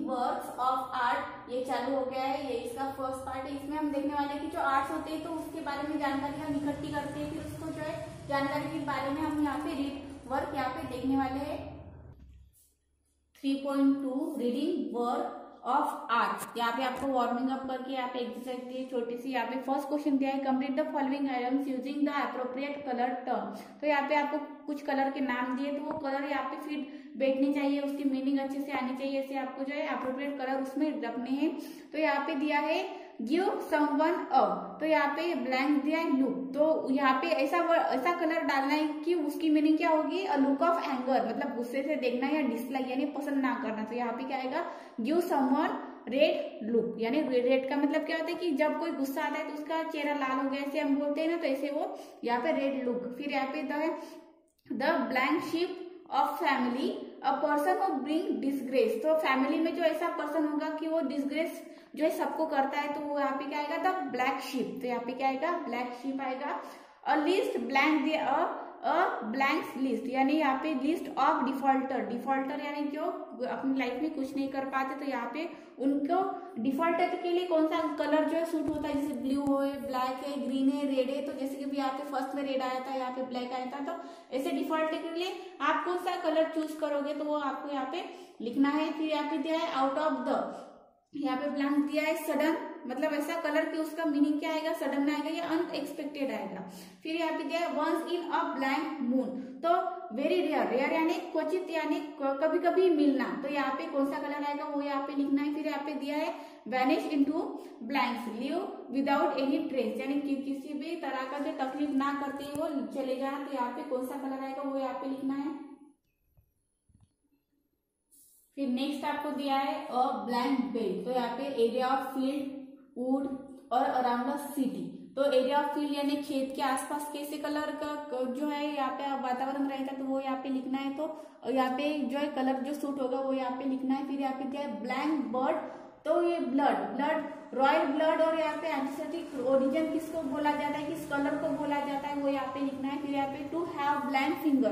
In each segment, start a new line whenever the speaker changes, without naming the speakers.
Works of art ये चालू हो गया है। ये इसका फर्स्ट पार्ट है। इसमें हम देखने वाले हैं कि जो आर्ट्स होते हैं तो उसके बारे में जानकारी हम इकट्ठी करते हैं, फिर उसको जो है जानकारी के बारे में हम यहाँ पे रीड वर्क यहाँ पे देखने वाले हैं। 3.2 रीडिंग वर्क ऑफ आर्ट। यहाँ पे आपको वार्मिंग अप करके यहाँ पे एक्सरसाइज दी है छोटी सी। यहाँ पे फर्स्ट क्वेश्चन दिया है, complete the following items using the appropriate colour term. तो यहाँ पे आपको कुछ कलर के नाम दिए, तो वो कलर यहाँ पे फिर बैठनी चाहिए, उसकी मीनिंग अच्छे से आनी चाहिए, ऐसे आपको जो है अप्रोप्रिएट कलर उसमें रखने हैं। तो यहाँ पे दिया है गिव समवन अ, तो यहाँ पे ब्लैंक दिया है लुक। तो यहाँ पे ऐसा कलर डालना है कि उसकी मीनिंग क्या होगी, अ लुक ऑफ एंगर, मतलब गुस्से से देखना या डिसलाइक यानी पसंद ना करना। तो यहाँ पे क्या आएगा, गिव समवन रेड लुक, यानी रेड का मतलब क्या होता है कि जब कोई गुस्सा आता है तो उसका चेहरा लाल हो गया, ऐसे हम बोलते हैं ना, तो ऐसे वो यहाँ पे रेड लुक। फिर यहाँ पे the blank sheep of family a person who bring disgrace. तो फैमिली में जो ऐसा पर्सन होगा कि वो डिसग्रेस जो है सबको करता है, तो वो यहाँ पे क्या आएगा, द ब्लैक शिप। तो यहाँ पे क्या आएगा, ब्लैक शिप आएगा। A list blank blank list, यानी यहाँ पे लिस्ट ऑफ डिफॉल्टर। डिफॉल्टर यानी जो अपनी लाइफ में कुछ नहीं कर पाते, तो यहाँ पे उनको डिफॉल्टर के लिए कौन सा कलर जो है सूट होता है, जैसे ब्लू है, ब्लैक है, ग्रीन है, रेड है। तो जैसे कि यहाँ पे फर्स्ट में रेड आया था, यहाँ पे ब्लैक आया था, तो ऐसे डिफॉल्टर के लिए आप कौन सा कलर चूज करोगे तो वो आपको यहाँ पे लिखना है। फिर यहाँ पे दिया है आउट ऑफ द, यहाँ पे ब्लैंक दिया है सडन, मतलब ऐसा कलर कि उसका मीनिंग क्या आएगा, सडन आएगा या अनएक्सपेक्टेड आएगा। फिर यहाँ पे दिया है once in a blank moon, तो वेरी रेयर, रेयर यानी क्वचित यानी कभी कभी मिलना। तो यहाँ पे कौन सा कलर आएगा वो यहाँ पे लिखना है। फिर यहाँ पे दिया है vanish into blanks, live without any trace, यानी किसी भी तरह का जो तकलीफ ना करते हुए वो चले जाना। तो यहाँ पे कौन सा कलर आएगा वो यहाँ पे लिखना है। फिर नेक्स्ट आपको दिया है अ ब्लैंक बेल्ट, तो यहाँ पे एरिया ऑफ फील्ड, वुड और अराउंड द सिटी। तो एरिया ऑफ फील्ड यानी खेत के आसपास कैसे कलर का जो है यहाँ पे वातावरण रहेगा, तो वो यहाँ पे लिखना है। तो यहाँ पे जो है कलर जो सूट होगा वो यहाँ पे लिखना है। फिर यहाँ पे दिया है ब्लैंक बर्ड, तो ये ब्लड रॉयल ब्लड और यहाँ पे एंटीसेप्टिक ओरिजिन किसको बोला जाता है, किस कलर को बोला जाता है वो यहाँ पे लिखना है। फिर यहाँ पे टू हैव ब्लैंक फिंगर,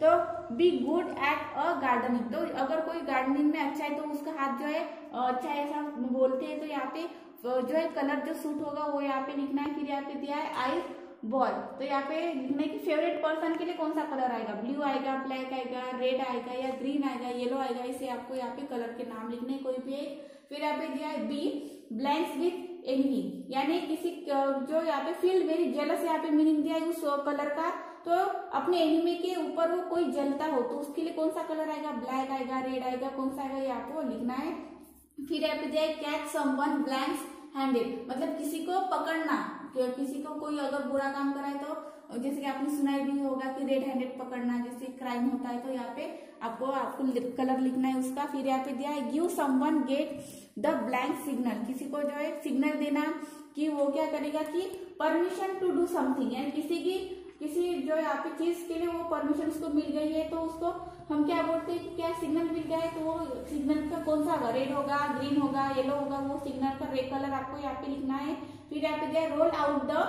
तो be good at a gardening, तो अगर कोई गार्डनिंग में अच्छा है तो उसका हाथ जो है अच्छा है ऐसा बोलते हैं। तो यहाँ पे जो है कलर जो सूट होगा वो यहाँ पे लिखना है। फिर यहाँ पे दिया है आइज बॉल, तो यहाँ पे लिखना है कि फेवरेट पर्सन के लिए कौन सा कलर आएगा, ब्लू आएगा, ब्लैक आएगा, रेड आएगा या ग्रीन आएगा, येलो आएगा, इसे आपको यहाँ पे कलर के नाम लिखने कोई भी एक। फिर यहाँ पे दिया है बी ब्लैंक्स विथ एनिमी, यानी किसी जो यहाँ पे फील वेरी जेलस, यहाँ पे मीनिंग दिया है उस कलर का, तो अपने एनिमी के ऊपर वो कोई जलता हो तो उसके लिए कौन सा कलर आएगा, ब्लैक आएगा, रेड आएगा, कौन सा आएगा ये आपको लिखना है। फिर यहाँ पे दिया है कैच समवन ब्लैंक्स हैंडेड, मतलब किसी को पकड़ना, किसी को कोई अगर बुरा काम कराए तो जैसे कि आपने सुना भी होगा कि रेड हैंडेड पकड़ना जैसे क्राइम होता है, तो यहाँ पे आपको कलर लिखना है उसका। फिर यहाँ पे दिया है give someone get the blank signal, किसी को जो है सिग्नल देना कि वो क्या करेगा कि परमिशन टू डू समथिंग, यानी किसी जो यहाँ पे चीज के लिए वो परमिशन उसको मिल गई है, तो उसको हम क्या बोलते हैं कि क्या सिग्नल मिल गया है, तो वो सिग्नल का कौन सा होगा, रेड होगा, ग्रीन होगा, येलो होगा, वो सिग्नल का रेड कलर आपको यहाँ पे लिखना है। फिर यहाँ पे दिया roll out the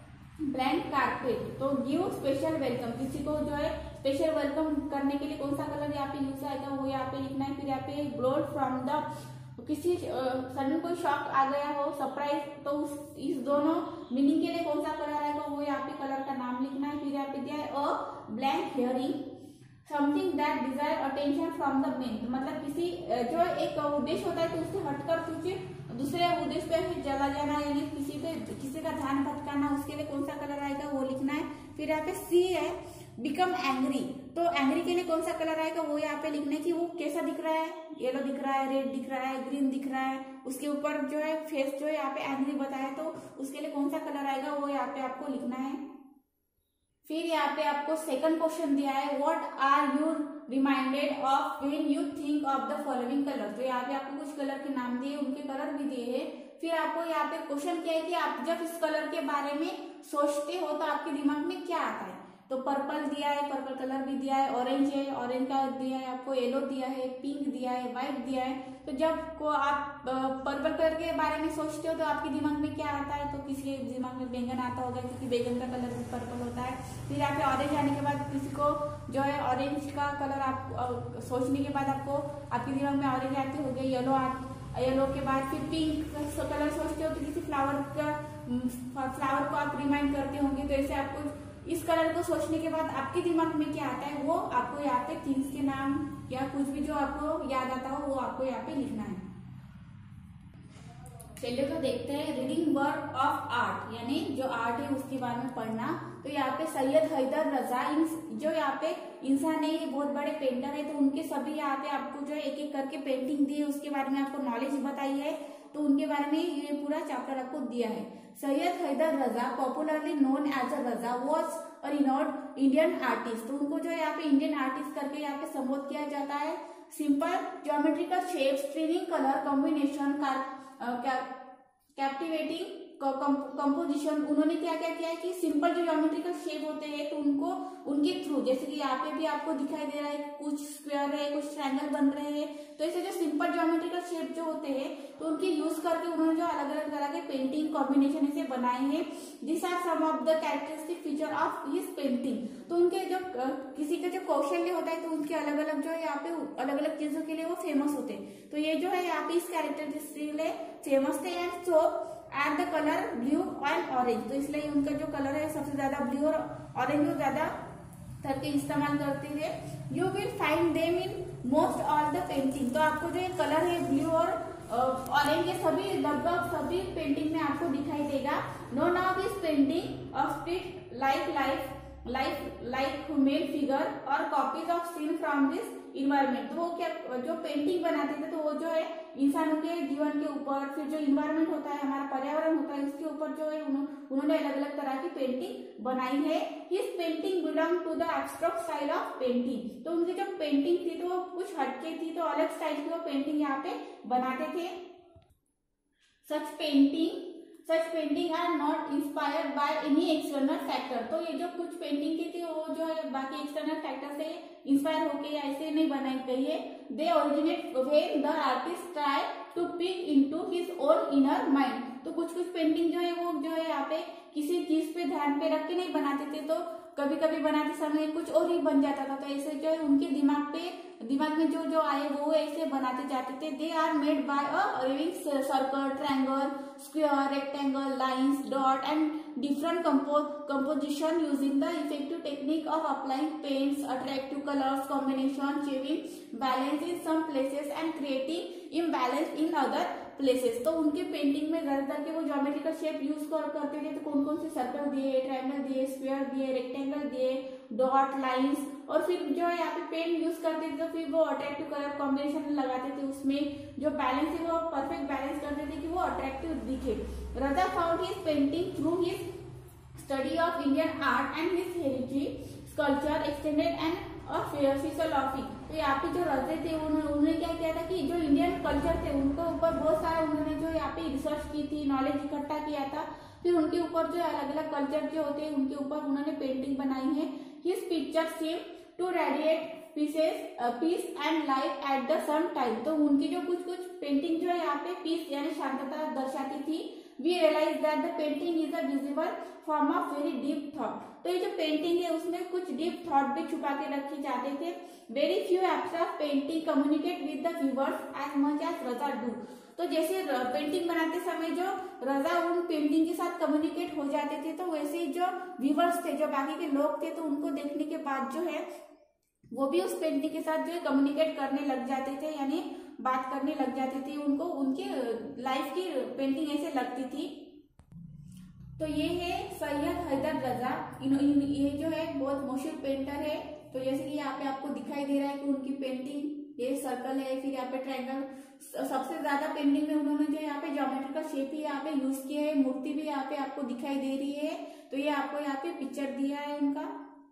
blank carpet, तो गिव स्पेशल वेलकम, किसी को जो है स्पेशल वेलकम करने के लिए कौन सा कलर यहाँ पे यूज आएगा वो यहाँ पे लिखना है। फिर यहाँ पे ब्लोड फ्रॉम द, किसी सडन कोई शॉक आ गया हो, सरप्राइज, तो इस दोनों मीनिंग के लिए कौन सा कलर आएगा वो यहाँ पे कलर का नाम लिखना है। फिर यहाँ पे दिया है a blank hearing something that desire attention from the men, मतलब किसी जो एक उद्देश्य होता है तो उससे हटकर कुछ दूसरे उद्देश्य पे चला जाना, यानी किसी का ध्यान भटकाना, उसके लिए कौन सा कलर आएगा वो लिखना है। फिर यहाँ पे सी है बिकम एंग्री, तो एंग्री के लिए कौन सा कलर आएगा वो यहाँ पे लिखना है कि वो कैसा दिख रहा है, येलो दिख रहा है, रेड दिख रहा है, ग्रीन दिख रहा है, उसके ऊपर जो है फेस जो है यहाँ पे एंग्री बताया, तो उसके लिए कौन सा कलर आएगा वो यहाँ पे आपको लिखना है। फिर यहाँ पे आपको सेकंड क्वेश्चन दिया है what are you reminded of when you think of the following colour, तो यहाँ पे आपको कुछ कलर के नाम दिए, उनके कलर भी दिए हैं। फिर आपको यहाँ पे क्वेश्चन क्या है कि आप जब इस कलर के बारे में सोचते हो तो आपके दिमाग में क्या आता है, तो पर्पल दिया है, पर्पल कलर भी दिया है, ऑरेंज है, ऑरेंज का दिया है आपको, येलो दिया है, पिंक दिया है, व्हाइट दिया है। तो जब को आप पर्पल कलर के बारे में सोचते हो तो आपके दिमाग में क्या आता है? तो किसी के दिमाग में बैंगन आता होगा, क्योंकि बैंगन का कलर भी पर्पल होता है। फिर यहाँ पे ऑरेंज आने के बाद किसी को जो है ऑरेंज का कलर आप सोचने के बाद आपको आपके दिमाग में ऑरेंज आते हो गए। येलो के बाद फिर पिंक कलर सोचते हो तो किसी फ्लावर को आप रिमाइंड करते होंगे। तो ऐसे आपको इस कलर को सोचने के बाद आपके दिमाग में क्या आता है वो आपको यहाँ पे थिंग्स के नाम या कुछ भी जो आपको याद आता हो वो आपको यहाँ पे लिखना है। चलिए तो देखते हैं रीडिंग वर्क ऑफ आर्ट, यानी जो आर्ट है उसके बारे में पढ़ना। तो यहाँ पे सैयद हैदर रजा जो यहाँ पे इंसान है, ये बहुत बड़े पेंटर है। तो उनके सभी यहाँ पे आपको जो एक एक करके पेंटिंग दी है, उसके बारे में आपको नॉलेज बताई है। तो उनके बारे में ये पूरा चैप्टर आपको दिया है। Syed Haider Raza popularly known as a Raza was a renowned Indian artist. तो उनको जो है यहाँ पे इंडियन आर्टिस्ट करके यहाँ पे संबोधित किया जाता है। Simple geometrical shapes, streaming colour combination, captivating composition. उन्होंने क्या क्या किया है कि सिंपल जो ज्योमेट्रिकल शेप होते हैं तो उनको उनके थ्रू, जैसे कि यहाँ पे भी आपको दिखाई दे रहा है कुछ स्क्वायर है, कुछ ट्रायंगल बन रहे हैं। तो ऐसे जो सिंपल ज्योमेट्रिकल शेप जो होते हैं तो उनकी यूज करके उन्होंने जो अलग अलग तरह के पेंटिंग कॉम्बिनेशन ऐसे बनाए हैं। This are some of the characteristic feature of his painting. तो उनके जो किसी का जो कौशल्य होता है तो उनके अलग अलग जो है यहाँ पे अलग अलग चीजों के लिए वो फेमस होते हैं। तो ये जो है यहाँ पे इस कैरेक्टरिस्टिक लिए फेमस थे। And so at the colour blue and orange, तो इसलिए उनका जो कलर है सबसे ज्यादा ब्लू और ऑरेंज ज्यादा करके इस्तेमाल करते थे। You will find them in most all the painting. तो आपको जो कलर है ब्लू और ऑरेंज, ये सभी लगभग सभी पेंटिंग में आपको दिखाई देगा। None of this painting of street like male figure और copies of scene from this environment. तो वो क्या जो पेंटिंग बनाते थे तो वो जो है इंसानों के जीवन के ऊपर, फिर जो इन्वायरमेंट होता है हमारा पर्यावरण होता है उसके ऊपर जो है उन्होंने अलग अलग तरह की पेंटिंग बनाई है। His painting belong to the abstract style of painting. तो उनकी जो पेंटिंग थी तो वो कुछ हटके थी, तो अलग स्टाइल की वो पेंटिंग यहाँ पे बनाते थे। Such painting are not inspired by any external factor. तो ये जो कुछ पेंटिंग की थी वो जो है बाकी एक्सटर्नल फैक्टर से इंस्पायर होके या ऐसे नहीं बनाई गई है। They originate when the artist try to pick into his own inner mind. तो कुछ पेंटिंग जो है वो जो है यहाँ पे किसी चीज पे ध्यान पे रख के नहीं बनाते थे, तो कभी कभी बनाते समय कुछ और ही बन जाता था। तो ऐसे जो है उनके दिमाग में जो जो आए वो ऐसे बनाते जाते थे। They are made by a riving circle, triangle, square, rectangle, lines, dot and different composition using the effective technique of applying paints, attractive colors combination, achieving balance in some places and creating imbalance in other places। तो उनके painting में ज्यादातर के वो geometrical shape use करते थे। तो कौन कौन से सर्कल दिए, ट्रायंगल दिए, स्क्वायर दिए, रेक्टेंगल दिए, डॉट, लाइंस, और फिर जो है यहाँ पे पेंट यूज करते थे। तो फिर वो अट्रैक्टिव कलर कॉम्बिनेशन लगाते थे, उसमें जो बैलेंस है वो परफेक्ट बैलेंस करते थे कि वो अट्रैक्टिव दिखे। Raza found his painting through his study of Indian art and his heritage, sculpture, extended and philosophy। तो यहाँ पे जो रजे थे उन्होंने क्या किया था कि जो इंडियन कल्चर थे उनके ऊपर बहुत सारा उन्होंने जो यहाँ पे रिसर्च की थी, नॉलेज इकट्ठा किया था। फिर उनके ऊपर जो अलग अलग कल्चर जो होते हैं उनके ऊपर उन्होंने पेंटिंग बनाई है। His picture seem to radiate peace and life at the some time. तो उनकी जो कुछ पेंटिंग जो है यहाँ पे पीस यानी शांतता दर्शाती थी। We realize that the painting is a visible form of very deep thought. तो ये जो पेंटिंग है उसमें कुछ डीप थॉट भी छुपा के रखे जाते थे। Very few abstract painting communicate with the viewers as much as Raza do. तो जैसे पेंटिंग बनाते समय जो रजा उन पेंटिंग के साथ कम्युनिकेट हो जाते थे, तो वैसे ही जो व्यूअर्स थे, जो बाकी के लोग थे, तो उनको देखने के बाद जो है वो भी उस पेंटिंग के साथ जो है कम्युनिकेट करने लग जाते थे, यानी बात करने लग जाती थी। उनको उनके लाइफ की पेंटिंग ऐसे लगती थी। तो ये है सैयद हैदर रजा। ये जो है बहुत मशहूर पेंटर है। तो जैसे कि यहाँ पे आपको दिखाई दे रहा है कि उनकी पेंटिंग ये सर्कल है, फिर यहाँ पे ट्रायंगल, सबसे ज्यादा पेंटिंग में उन्होंने जो यहाँ पे ज्योमेट्रिकल शेप ही यहाँ पे यूज किया है। मूर्ति भी यहाँ पे आपको दिखाई दे रही है। तो ये आपको यहाँ पे पिक्चर दिया है उनका,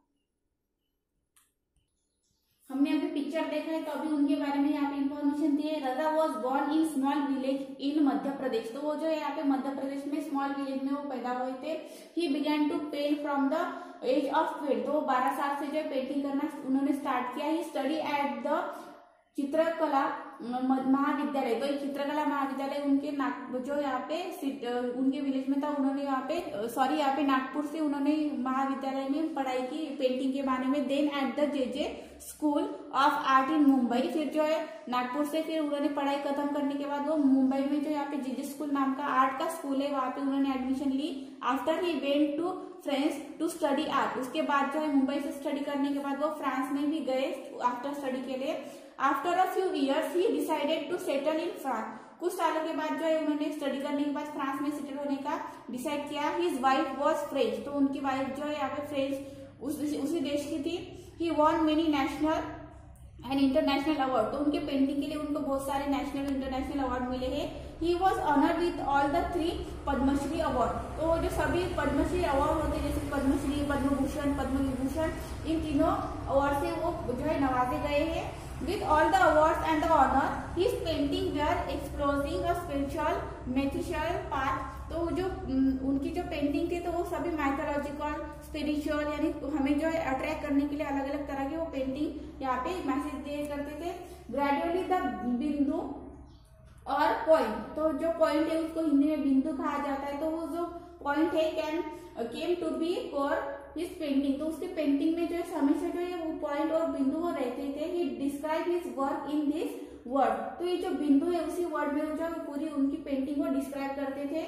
हमने अभी पिक्चर देखा है तो अभी उनके बारे में यहाँ पे इंफॉर्मेशन दी है। Raza was born in small village in Madhya Pradesh. तो वो जो है यहाँ पे मध्य प्रदेश में स्मॉल विलेज में वो पैदा हुए थे। He began to paint from the age of 12, तो 12 साल से जो है पेंटिंग करना उन्होंने स्टार्ट किया। ही स्टडी एट द चित्रकला महाविद्यालय, तो एक चित्रकला महाविद्यालय उनके जो यहाँ पे उनके विलेज में था, उन्होंने यहाँ पे यहाँ पे नागपुर से उन्होंने महाविद्यालय में पढ़ाई की पेंटिंग के बारे में। Then at the J school of art in Mumbai, फिर जो है नागपुर से फिर उन्होंने पढ़ाई खत्म करने के बाद वो मुंबई में जो यहाँ पे जे स्कूल नाम का आर्ट का स्कूल है वहां पे उन्होंने एडमिशन ली। After he went to France to study art, उसके बाद जो है मुंबई से स्टडी करने के बाद वो फ्रांस में भी गए आफ्टर स्टडी के लिए। After a few years he decided to settle in France, कुछ सालों के बाद जो है उन्होंने स्टडी करने के बाद फ्रांस में सेटल होने का डिसाइड किया। हिज वाइफ वाज फ्रेंच, तो उनकी वाइफ जो है यहाँ पे फ्रेंच उसी देश की थी। He won many national and international award, तो उनके पेंटिंग के लिए उनको बहुत सारे नेशनल इंटरनेशनल अवार्ड मिले हैं। He was honoured with all the 3 Padmashri award, तो जो सभी पद्मश्री अवार्ड होते हैं जैसे पद्मश्री, पद्म भूषण, पद्म विभूषण, इन तीनों अवार्ड से वो जो है नवाजे गए हैं। With all the awards and the honor, his painting were exploring a spiritual, mythical path, तो जो उनकी जो पेंटिंग थी तो वो सभी माइथोलॉजिकल, स्पिरिचुअल, यानी हमें जो है अट्रैक्ट करने के लिए अलग अलग तरह के वो पेंटिंग यहाँ पे मैसेज दिए करते थे। ग्रेजुअली द बिंदु और पॉइंट, तो जो पॉइंट है उसको हिंदी में बिंदु कहा जाता है, तो वो जो पॉइंट है came to be for his painting, तो उसके पेंटिंग में जो है हमेशा जो है वो पॉइंट और बिंदु वो रहते थे। He describe his work in this word, तो ये जो बिंदु है उसी वर्ड में जो पूरी उनकी पेंटिंग को डिस्क्राइब करते थे।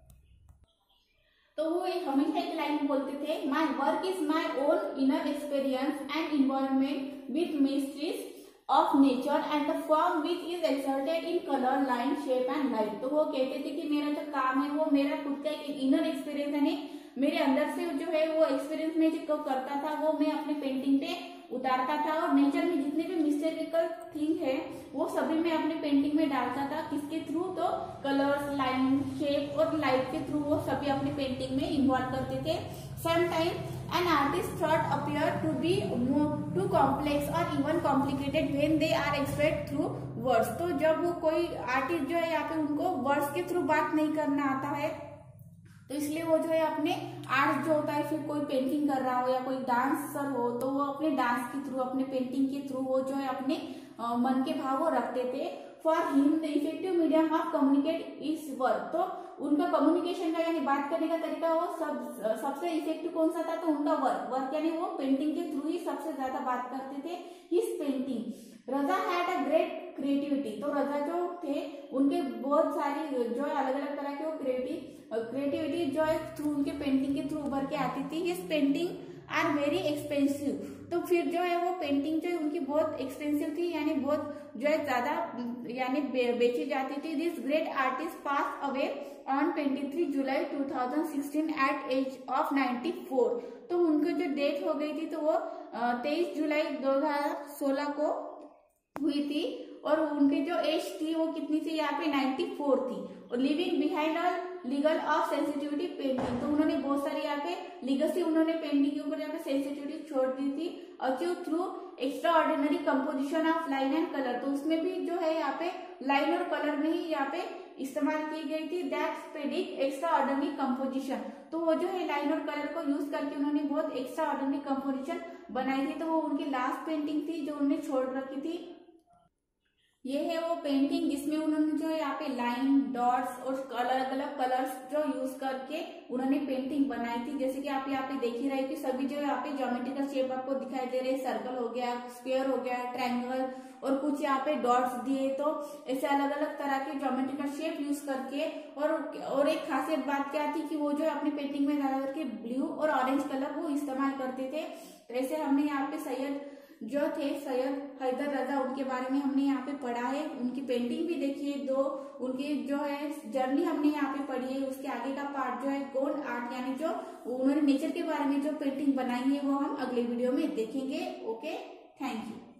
तो वो हमेशा एक लाइन बोलते थे, my work is my own inner experience and involvement with mysteries of nature and the form which is exalted in colour, line, shape and light. तो वो कहते थे कि मेरा जो काम है वो मेरा खुद का एक इनर एक्सपीरियंस है, मेरे अंदर से जो है वो एक्सपीरियंस में जो करता था वो मैं अपने पेंटिंग पे उतारता था, और नेचर में जितने भी मिस्टेरिकल थिंग है वो सभी मैं अपने पेंटिंग में डालता था। किसके थ्रू? तो कलर्स, लाइन, शेप और लाइट के थ्रू वो सभी अपने पेंटिंग में इन्वॉल्व करते थे। Sometime an artist thought appear to be too complex or even complicated when they are expressed through words, तो जब वो कोई आर्टिस्ट जो है यहाँ पे उनको वर्ड्स के थ्रू बात नहीं करना आता है, तो इसलिए वो जो है अपने आर्ट जो होता है, फिर कोई पेंटिंग कर रहा हो या कोई डांसर हो तो वो अपने डांस के थ्रू, अपने पेंटिंग के थ्रू वो जो है अपने मन के भाव वो रखते थे। For him the effective medium of communicate is work, तो उनका कम्युनिकेशन का यानी बात करने का तरीका वो सबसे इफेक्टिव कौन सा था? तो उनका वर्क यानी वो पेंटिंग के थ्रू ही सबसे ज्यादा बात करते थे। His painting Raza had a great creativity, तो रजा जो थे उनके बहुत सारी जो है अलग अलग तरह के वो क्रिएटिविटी जो है थ्रू उनके पेंटिंग के थ्रू उभर के आती थी। His painting are very expensive, तो फिर जो है वो पेंटिंग जो है उनकी बहुत एक्सपेंसिव थी, यानी बहुत जो है ज्यादा यानी बेची जाती थी। This great artist pass away on 23 July 2016 at age of 94, तो उनको जो डेथ हो गई थी तो वो 23 जुलाई 2016 को हुई थी, और उनकी जो एज थी वो कितनी थी? यहाँ पे 94 थी। और living behind a legal of sensitivity painting, तो उन्होंने बहुत सारी यहाँ पे लीगसी उन्होंने पेंटिंग के ऊपर यहाँ पे सेंसिटिविटी छोड़ दी थी। Achieve through extraordinary composition of line and colour, तो उसमें भी जो है यहाँ पे लाइन और कलर में ही यहाँ पे इस्तेमाल की गई थी। That predict extraordinary composition, तो वो जो है लाइन और कलर को यूज करके उन्होंने बहुत एक्स्ट्रा ऑर्डिनरी कंपोजिशन बनाई थी। तो वो उनकी लास्ट पेंटिंग थी जो उन्होंने छोड़ रखी थी। ये है वो पेंटिंग जिसमें उन्होंने जो यहाँ पे लाइन, डॉट्स और अलग अलग कलर्स जो यूज करके उन्होंने पेंटिंग बनाई थी। जैसे कि आप यहाँ पे देख ही रहे कि सभी जो यहाँ पे ज्योमेट्रिकल शेप आपको दिखाई दे रहे, सर्कल हो गया, स्क्वायर हो गया, ट्रायंगल और कुछ यहाँ पे डॉट्स दिए, तो ऐसे अलग अलग तरह के ज्योमेट्रिकल शेप यूज करके। और एक खासियत बात क्या थी कि वो जो अपनी पेंटिंग में ज्यादा करके ब्लू और ऑरेंज कलर वो इस्तेमाल करते थे। तो ऐसे हमने यहाँ पे सैयद सैयद हैदर रजा उनके बारे में हमने यहाँ पे पढ़ा है, उनकी पेंटिंग भी देखिए, दो उनकी जो है जर्नी हमने यहाँ पे पढ़ी है। उसके आगे का पार्ट जो है गोल्ड आर्ट यानी जो उन्होंने नेचर के बारे में जो पेंटिंग बनाई है वो हम अगले वीडियो में देखेंगे। Okay, thank you.